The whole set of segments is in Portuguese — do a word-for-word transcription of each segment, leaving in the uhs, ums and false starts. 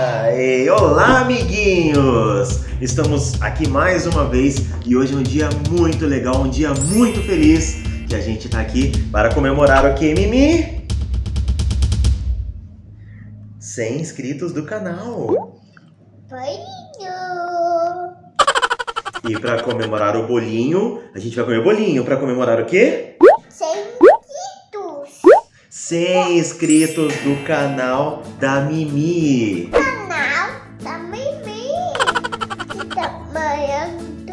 Ai, olá, amiguinhos! Estamos aqui mais uma vez e hoje é um dia muito legal, um dia muito feliz que a gente tá aqui para comemorar o que, Mimi? cem inscritos do canal. Bolinho. E para comemorar o bolinho, a gente vai comer bolinho. Para comemorar o quê? cem inscritos. cem inscritos do canal da Mimi. Canal da Mimi. Que tá banhando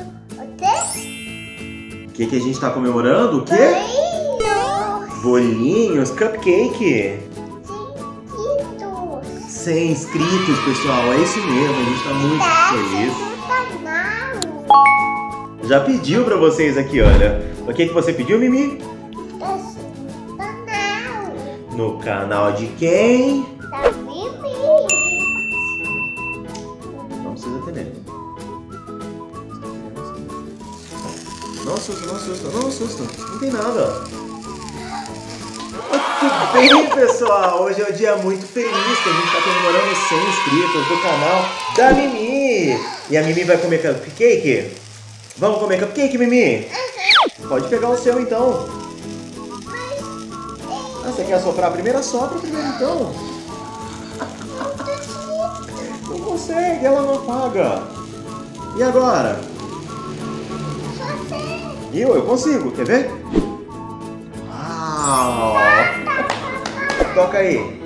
você? O que, que a gente tá comemorando? O quê? Bolinhos. Bolinhos, cupcake. Inscritos. cem inscritos, pessoal. É isso mesmo, a gente tá muito feliz. No canal. Já pediu pra vocês aqui, olha. O que, que você pediu, Mimi? Desce no canal No canal de quem? da Mimi. Não precisa ter medo. Não assusta, não assusta, não assusta. Não tem nada. Tudo bem, pessoal? Hoje é um dia muito feliz que a gente tá comemorando os cem inscritos do canal da Mimi. E a Mimi vai comer cupcake? Vamos comer cupcake, Mimi? Pode pegar o seu, então. Ah, você quer assoprar primeiro? Assopra primeiro, então. Não consegue, ela não apaga. E agora? Eu, eu consigo, quer ver? Uau! Toca aí.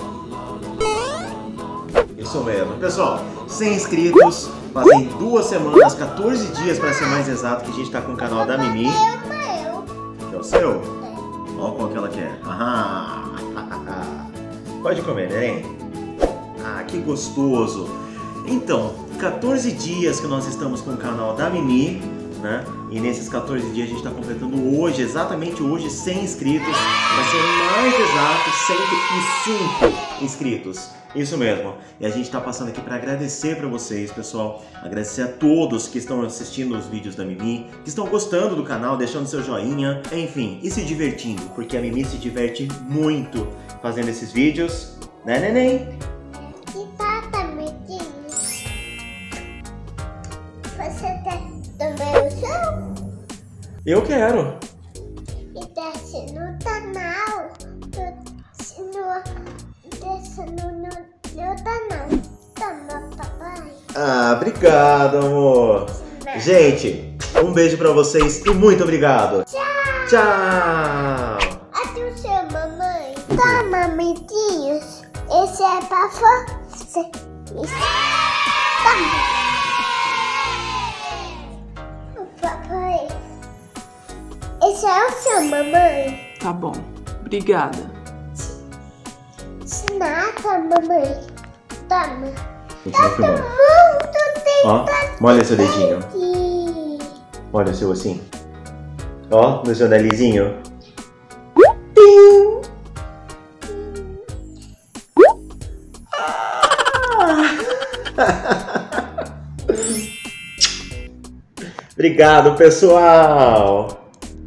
Isso mesmo. Pessoal, cem inscritos. Fazem duas semanas, quatorze dias para ser mais exato, que a gente tá com o canal da Mimi. É o seu? Olha qual que ela quer. Aham. Pode comer, neném. Ah, que gostoso. Então, quatorze dias que nós estamos com o canal da Mimi, né? E nesses quatorze dias a gente está completando hoje, exatamente hoje, cem inscritos. Vai ser mais exato, cento e cinco inscritos. Isso mesmo. E a gente está passando aqui para agradecer para vocês, pessoal. Agradecer a todos que estão assistindo os vídeos da Mimi, que estão gostando do canal, deixando seu joinha, enfim, e se divertindo, porque a Mimi se diverte muito fazendo esses vídeos, né, neném? E tata, amiguinho, você quer também o seu? Eu quero. E desce no canal. Desce no... Desce no, no, no canal. Toma, papai. Ah, obrigado, amor. Gente, um beijo pra vocês e muito obrigado. Tchau. Tchau. Até o seu, mamãe. Toma, amiguinhos. Esse é pra você. Isso. Toma. O papai. Esse é o seu, mamãe. Tá bom, obrigada. Nada, mamãe. Toma. Continua filmando. Muito tempo. Ó, molha seu dedinho. Aqui. Olha o seu assim. Ó, no seu narizinho. Obrigado, pessoal.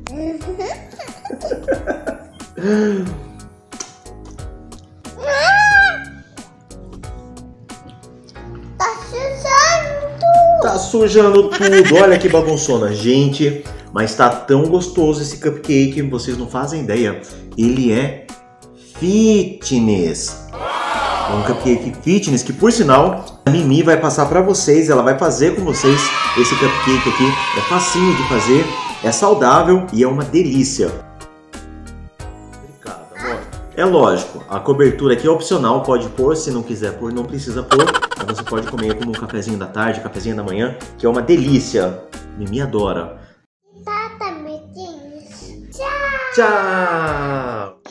Tá sujando. Tá sujando tudo. Olha que bagunçona, gente. Mas tá tão gostoso esse cupcake, vocês não fazem ideia. Ele é fitness. É um cupcake fitness que, por sinal, a Mimi vai passar pra vocês. Ela vai fazer com vocês esse cupcake aqui. É facinho de fazer, é saudável e é uma delícia. Obrigado, amor. É lógico, a cobertura aqui é opcional. Pode pôr, se não quiser pôr, não precisa pôr. Mas você pode comer como um cafezinho da tarde, cafezinho da manhã, que é uma delícia. Mimi adora. Tata, amiguinhos. Tchau. Tchau!